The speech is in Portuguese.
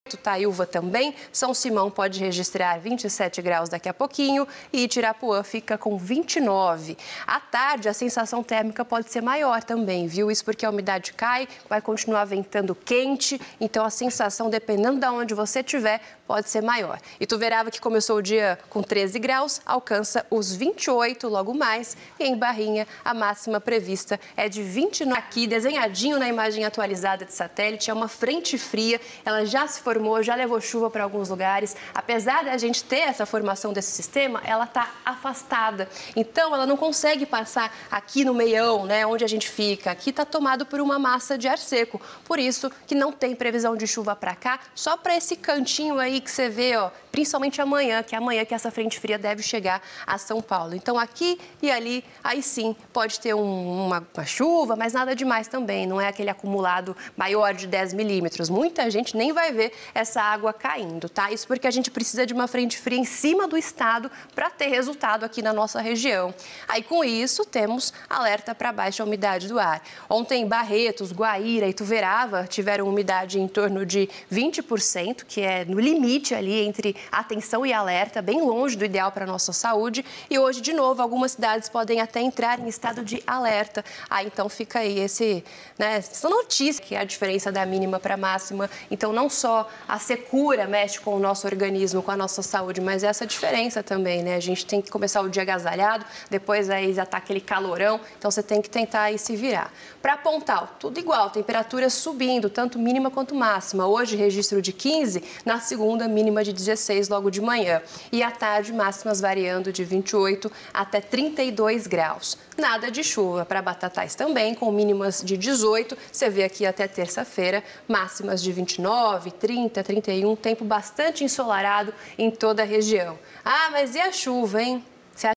Taiúva também, São Simão pode registrar 27 graus daqui a pouquinho e Itirapuã fica com 29. À tarde, a sensação térmica pode ser maior também, viu? Isso porque a umidade cai, vai continuar ventando quente, então a sensação, dependendo de onde você estiver, pode ser maior. Ituverava, que começou o dia com 13 graus, alcança os 28 logo mais. E em Barrinha, a máxima prevista é de 29. Aqui, desenhadinho na imagem atualizada de satélite, é uma frente fria. Ela já se formou, já levou chuva para alguns lugares. Apesar da gente ter essa formação desse sistema, ela está afastada. Então, ela não consegue passar aqui no meião, né, onde a gente fica. Aqui está tomado por uma massa de ar seco. Por isso que não tem previsão de chuva para cá, só para esse cantinho aí que você vê, ó, principalmente amanhã, que é amanhã que essa frente fria deve chegar a São Paulo. Então, aqui e ali, aí sim, pode ter uma chuva, mas nada demais também. Não é aquele acumulado maior de 10 milímetros. Muita gente nem vai ver essa água caindo, tá? Isso porque a gente precisa de uma frente fria em cima do estado para ter resultado aqui na nossa região. Aí, com isso, temos alerta para baixa umidade do ar. Ontem, Barretos, Guaíra e Ituverava tiveram umidade em torno de 20%, que é no limite ali entre atenção e alerta, bem longe do ideal para a nossa saúde. E hoje, de novo, algumas cidades podem até entrar em estado de alerta. Então fica aí essa notícia, que é a diferença da mínima para a máxima. Então, não só a secura mexe com o nosso organismo, com a nossa saúde, mas essa diferença também, né? A gente tem que começar o dia agasalhado, depois aí já tá aquele calorão, então você tem que tentar aí se virar. Para Pontal, tudo igual, temperatura subindo, tanto mínima quanto máxima. Hoje, registro de 15, na segunda, mínima de 16 logo de manhã. E à tarde, máximas variando de 28 até 32 graus. Nada de chuva para Batatais também, com mínimas de 18. Você vê aqui até terça-feira, máximas de 29, 30, 31, tempo bastante ensolarado em toda a região. Ah, mas e a chuva, hein?